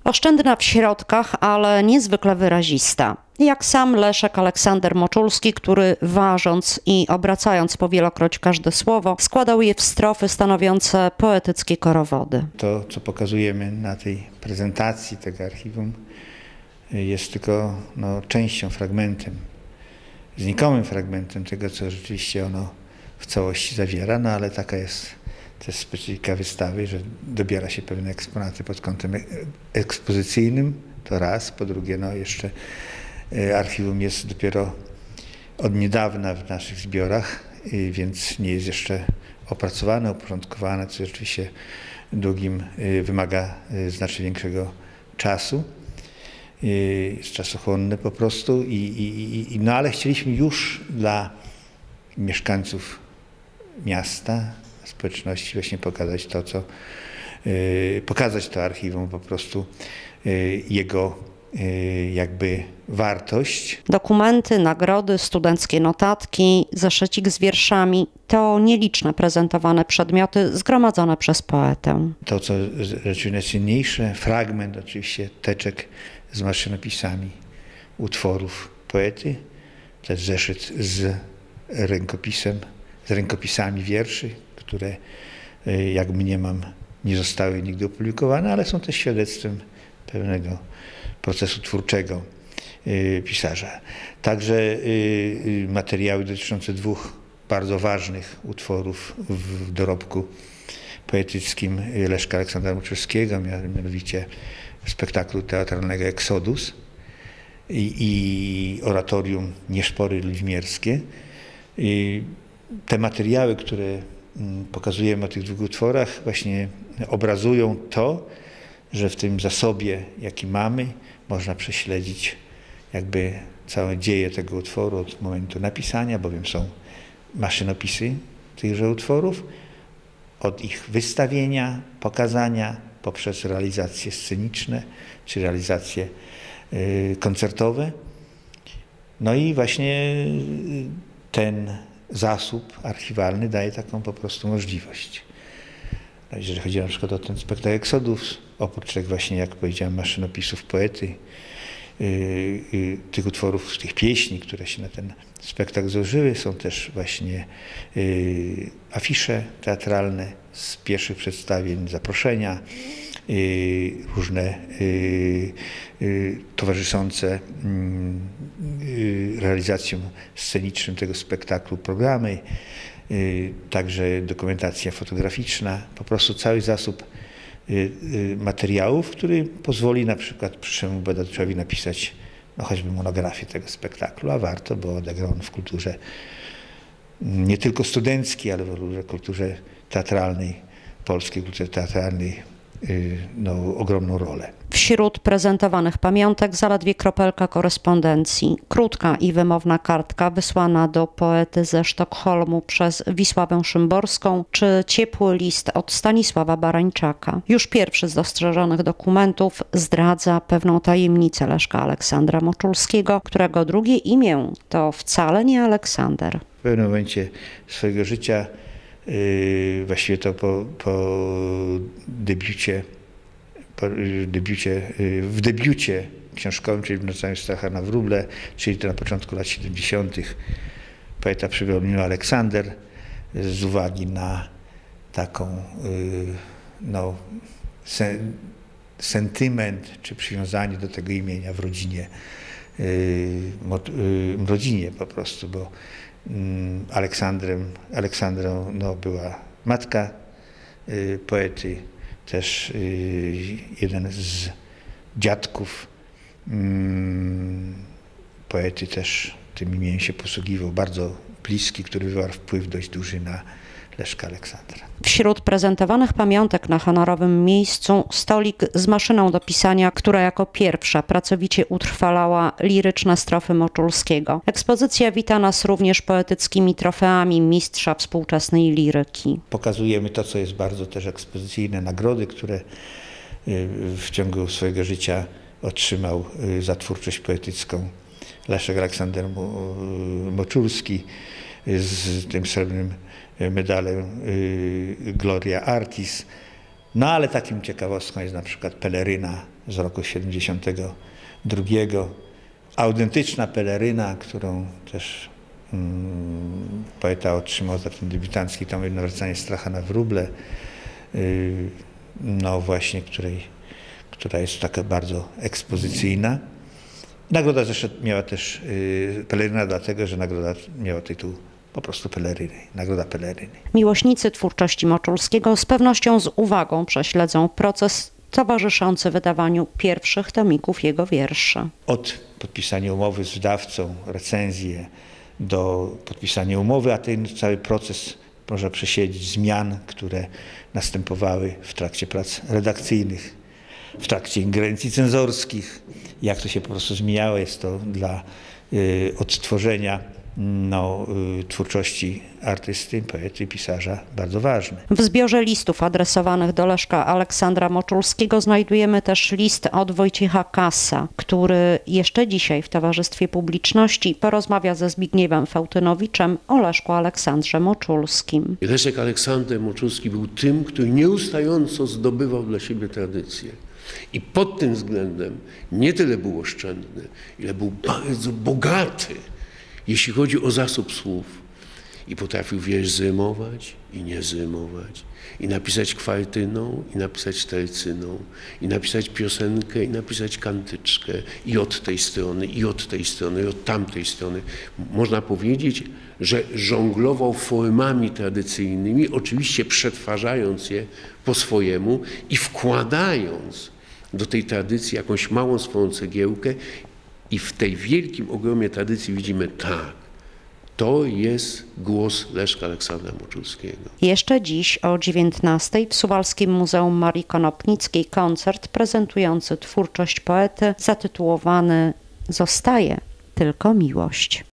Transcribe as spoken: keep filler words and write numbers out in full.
Oszczędna w środkach, ale niezwykle wyrazista. Jak sam Leszek Aleksander Moczulski, który ważąc i obracając powielokroć każde słowo, składał je w strofy stanowiące poetyckie korowody. To, co pokazujemy na tej prezentacji tego archiwum, jest tylko no, częścią, fragmentem, znikomym fragmentem tego, co rzeczywiście ono w całości zawiera, no ale taka jest też specyfika wystawy, że dobiera się pewne eksponaty pod kątem ekspozycyjnym, to raz, po drugie, no jeszcze archiwum jest dopiero od niedawna w naszych zbiorach, więc nie jest jeszcze opracowane, uporządkowane, co rzeczywiście długim wymaga znacznie większego czasu. Jest czasochłonne po prostu, i, i, i, no ale chcieliśmy już dla mieszkańców miasta, społeczności właśnie pokazać to, co, yy, pokazać to archiwum, po prostu yy, jego yy, jakby wartość. Dokumenty, nagrody, studenckie notatki, zeszycik z wierszami to nieliczne prezentowane przedmioty zgromadzone przez poetę. To, co rzeczywiście najcenniejsze, fragment oczywiście teczek z maszynopisami utworów poety, też zeszyt z rękopisem, z rękopisami wierszy, które, jak mniemam, nie zostały nigdy opublikowane, ale są też świadectwem pewnego procesu twórczego pisarza. Także materiały dotyczące dwóch bardzo ważnych utworów w dorobku poetyckim Leszka Aleksandra Moczulskiego, mianowicie spektaklu teatralnego Exodus i, i oratorium Nieszpory Ludźmierskie. I te materiały, które pokazujemy o tych dwóch utworach, właśnie obrazują to, że w tym zasobie, jaki mamy, można prześledzić jakby całe dzieje tego utworu od momentu napisania, bowiem są maszynopisy tychże utworów, od ich wystawienia, pokazania, poprzez realizacje sceniczne czy realizacje y, koncertowe. No i właśnie ten zasób archiwalny daje taką po prostu możliwość. No, jeżeli chodzi na przykład o ten spektakl Exodus, oprócz tych właśnie, jak powiedziałem, maszynopisów poety, yy, yy, tych utworów, tych pieśni, które się na ten spektakl złożyły, są też właśnie yy, afisze teatralne z pierwszych przedstawień, zaproszenia, yy, różne yy, yy, towarzyszące yy, realizacjom scenicznym tego spektaklu programy, yy, także dokumentacja fotograficzna, po prostu cały zasób yy, yy, materiałów, który pozwoli na przykład przyszłemu badaczowi napisać no choćby monografię tego spektaklu, a warto, bo odegrał on w kulturze nie tylko studenckiej, ale w kulturze teatralnej, polskiej kulturze teatralnej no, ogromną rolę. Wśród prezentowanych pamiątek zaledwie kropelka korespondencji. Krótka i wymowna kartka wysłana do poety ze Sztokholmu przez Wisławę Szymborską, czy ciepły list od Stanisława Barańczaka. Już pierwszy z dostrzeżonych dokumentów zdradza pewną tajemnicę Leszka Aleksandra Moczulskiego, którego drugie imię to wcale nie Aleksander. W pewnym momencie swojego życia, Yy, właściwie to po, po debiucie, po debiucie yy, w debiucie książkowym, czyli w Nocami Stacha na Wróble, czyli to na początku lat siedemdziesiątych, poeta przypomniał Aleksander z uwagi na taką yy, no, sen, sentyment czy przywiązanie do tego imienia w rodzinie, yy, yy, rodzinie po prostu, bo Aleksandrem, Aleksandrą no, była matka y, poety, też y, jeden z dziadków y, poety też tym imieniem się posługiwał, bardzo bliski, który wywarł wpływ dość duży na Leszka Aleksandra. Wśród prezentowanych pamiątek na honorowym miejscu stolik z maszyną do pisania, która jako pierwsza pracowicie utrwalała liryczne strofy Moczulskiego. Ekspozycja wita nas również poetyckimi trofeami mistrza współczesnej liryki. Pokazujemy to, co jest bardzo też ekspozycyjne, nagrody, które w ciągu swojego życia otrzymał za twórczość poetycką Leszek Aleksander Moczulski z tym srebrnym medalem Gloria Artis, No ale takim ciekawostką jest na przykład peleryna z roku siedemdziesiątego drugiego. Autentyczna peleryna, którą też mm, poeta otrzymał za ten debiutancki tom Nawracanie stracha na wróble. Yy, no właśnie, której, która jest taka bardzo ekspozycyjna. Nagroda zresztą miała też yy, peleryna, dlatego że nagroda miała tytuł po prostu peleryny, nagroda peleryny. Miłośnicy twórczości Moczulskiego z pewnością z uwagą prześledzą proces towarzyszący wydawaniu pierwszych tomików jego wierszy. Od podpisania umowy z wydawcą, recenzję, do podpisania umowy, a ten cały proces można przesiedzieć zmian, które następowały w trakcie prac redakcyjnych, w trakcie ingerencji cenzorskich. Jak to się po prostu zmieniało, jest to dla y, odtworzenia no, y, twórczości artysty, poety, pisarza bardzo ważne. W zbiorze listów adresowanych do Leszka Aleksandra Moczulskiego znajdujemy też list od Wojciecha Kassa, który jeszcze dzisiaj w towarzystwie publiczności porozmawia ze Zbigniewem Fałtynowiczem o Leszku Aleksandrze Moczulskim. Leszek Aleksander Moczulski był tym, który nieustająco zdobywał dla siebie tradycję. I pod tym względem nie tyle był oszczędny, ile był bardzo bogaty, jeśli chodzi o zasób słów. I potrafił wiersz zrymować i nie zrymować. I napisać kwartyną, i napisać tercyną. I napisać piosenkę, i napisać kantyczkę. I od tej strony, i od tej strony, i od tamtej strony. Można powiedzieć, że żonglował formami tradycyjnymi, oczywiście przetwarzając je po swojemu i wkładając do tej tradycji jakąś małą swoją cegiełkę. I w tej wielkim ogromie tradycji widzimy tak, to jest głos Leszka Aleksandra Moczulskiego. Jeszcze dziś o dziewiętnastej w Suwalskim Muzeum Marii Konopnickiej koncert prezentujący twórczość poety zatytułowany „Zostaje tylko miłość”.